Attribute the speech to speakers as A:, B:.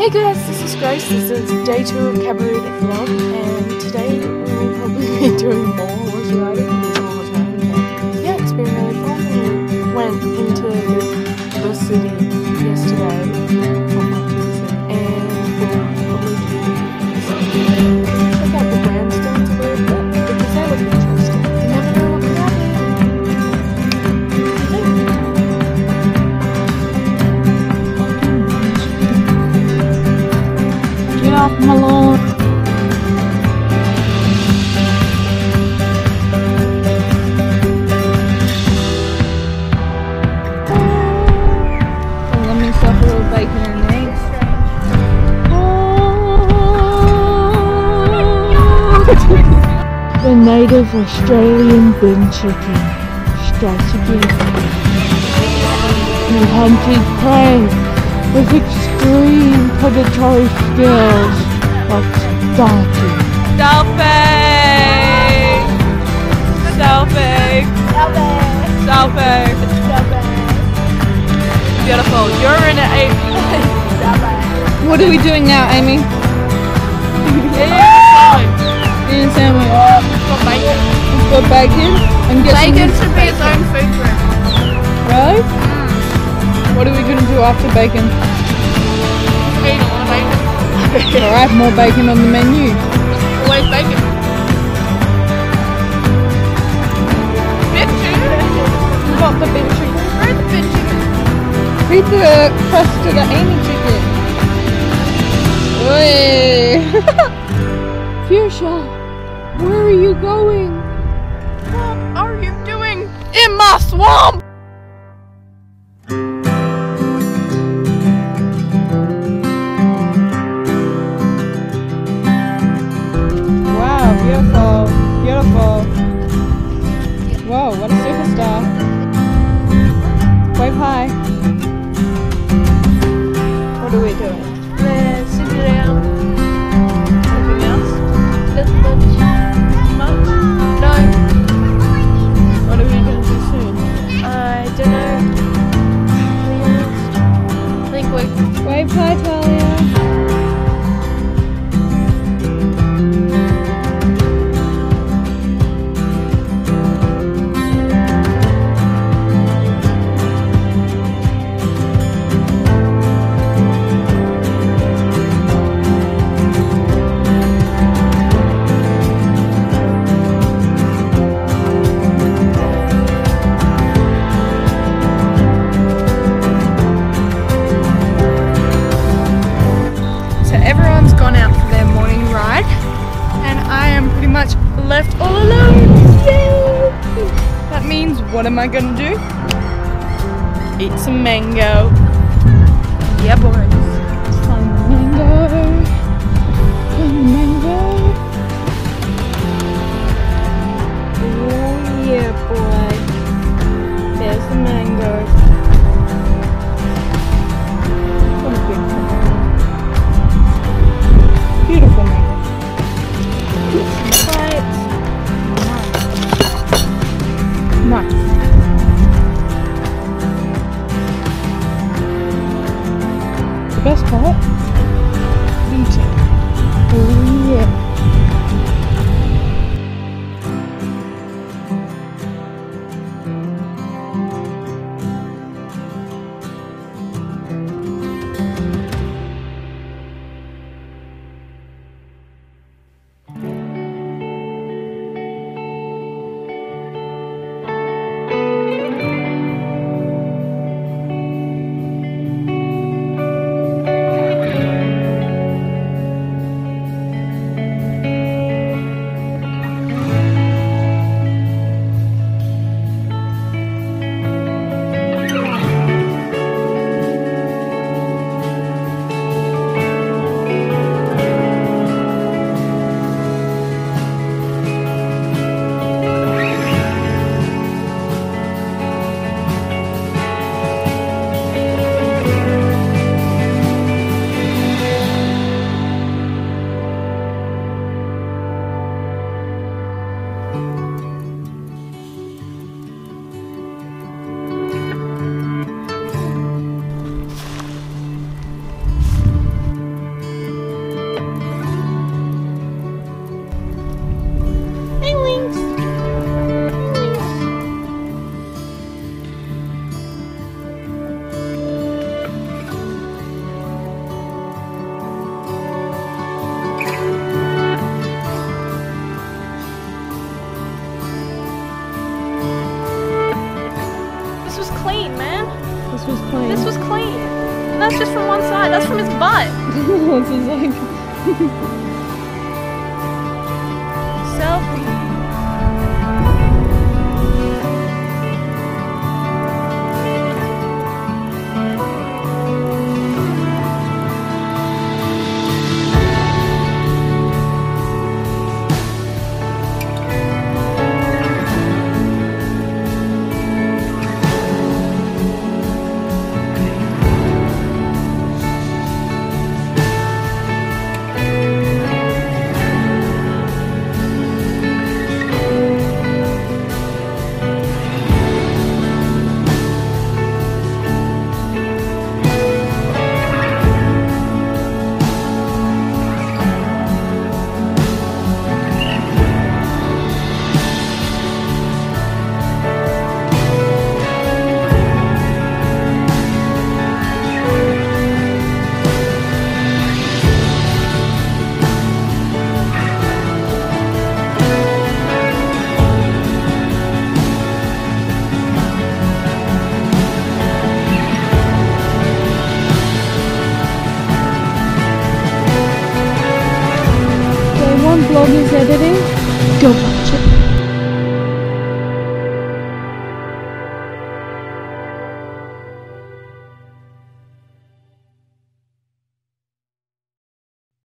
A: Hey guys, this is Grace. This is day 2 of Cabarita vlog, and today we will probably be doing more horse riding. Yeah, it's been really fun. We went into the city yesterday, and we'll probably check out the grandstands a little bit because they look interesting. You never know what could happen. Get off my lawn. Let me stuff a little bacon and eggs. The native Australian bin chicken strikes again. He hunted prey with extreme predatory skills like stalking. Selfie! Selfie! Selfie! Beautiful. You're in it. What are we doing now, Amy? Eating sandwich. We've got bacon. I'm guessing bacon should be its own food group. Really? What are we going to do after bacon? Eat a lot of bacon. Alright, more bacon on the menu. Always bacon. Bin chicken. Not the bin chicken. Where's the bin chicken? Feed the crust to the Amy chicken. Oi. Fuchsia, where are you going? What are you doing in my swamp? Wow, beautiful, beautiful. Whoa, what a superstar. Wave hi. What are we doing? We're sitting down. Anything else? Little lunch. Much? No. What are we going to do soon? I don't know. To be honest. I think we... Wave hi, Talia. Everyone's gone out for their morning ride and I am pretty much left all alone. Yay! That means what am I gonna do? Eat some mango. Yeah boys. Find the mango. Find the mango. Oh yeah boy. There's the mango. Beautiful mango. Nice. The best part? Eating. Oh yeah. clean, man.
B: This was clean.
A: This was clean. And that's just from one side. That's from his butt.
B: This is like...
A: Selfie.